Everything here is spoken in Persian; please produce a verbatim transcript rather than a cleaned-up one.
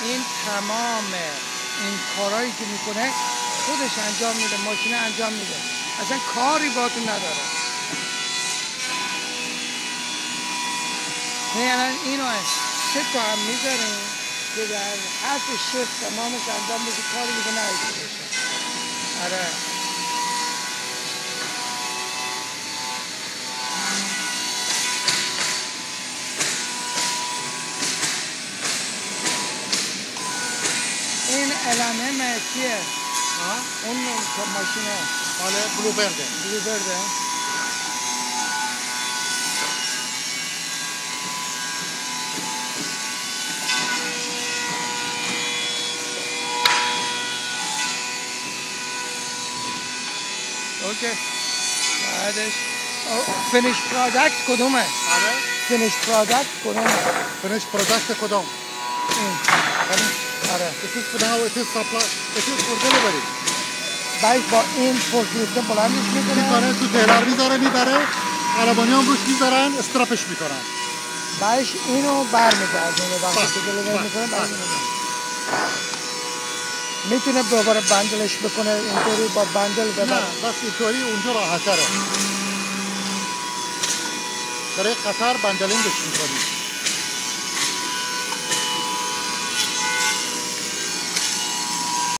این تمام این کارهایی که میکنه خودش انجام میده، ماشین انجام میده، اصلا کاری با تو نداره. نه الان اینو سه تا هم میذاریم که در حد شفت تمامش انجام بشه، کاری دیگه نهیده بشه. آره این علمه چیه؟ اون ماشینه مال بلو برده بلو برده اوکی. بعدش فینیش پروداکت کدومه؟ آره فینیش پروداکت کدومه؟ فینیش پروداکت کدوم؟ این آره It is for now, it is supply, it is for delivery. بعد با این فورکلیفت بلندش میکنه میکنه تو تیلر میذاره میبره، عربانی هم روش میذارن استراپش میکنن. بعدش اینو برمیگردونه وقتی که دلیور میکنه برمیگردونه. میتونه دوباره بندلش بکنه اینطوری با بندل ببره؟ نه بس اینطوری اونجا راحت تره. برای قطر بندلینگش میکنی.